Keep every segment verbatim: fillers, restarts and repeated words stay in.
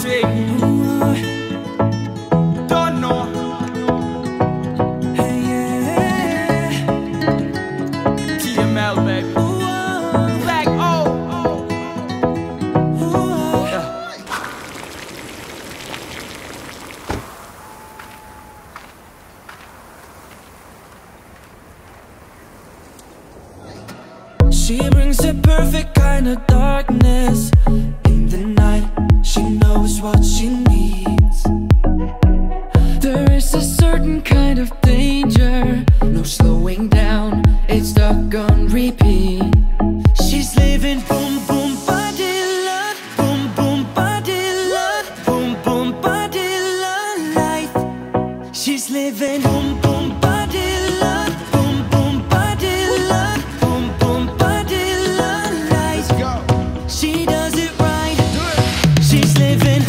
thing. Don't know. Hey, yeah. T M L, baby. Blvck O. Yeah. She brings the perfect kind of darkness in the night. She knows what she needs. There is a certain kind of danger, no slowing down, it's stuck on repeat. She's living boom boom badilla, boom boom badilla, boom boom badilla life. She's living boom boom badilla, boom boom badilla, boom boom badilla life. Let's go. She does it right. Do it. She's living.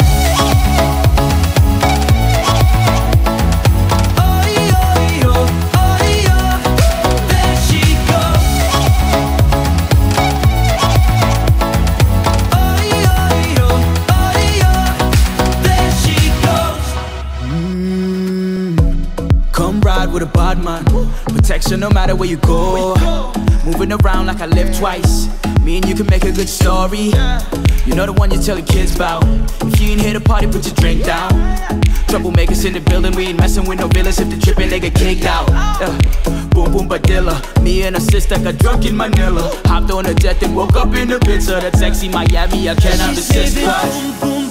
With a bad man, protection no matter where you go. Moving around like I live twice. Me and you can make a good story. You know the one you tell the kids about. If you ain't here to party, put your drink down. Troublemakers in the building, we ain't messing with no villains. If they tripping, they get kicked out. Yeah. Boom boom badilla. Me and her sister got drunk in Manila. Hopped on a jet and woke up in the pizza. That sexy Miami, I cannot resist. Boom boom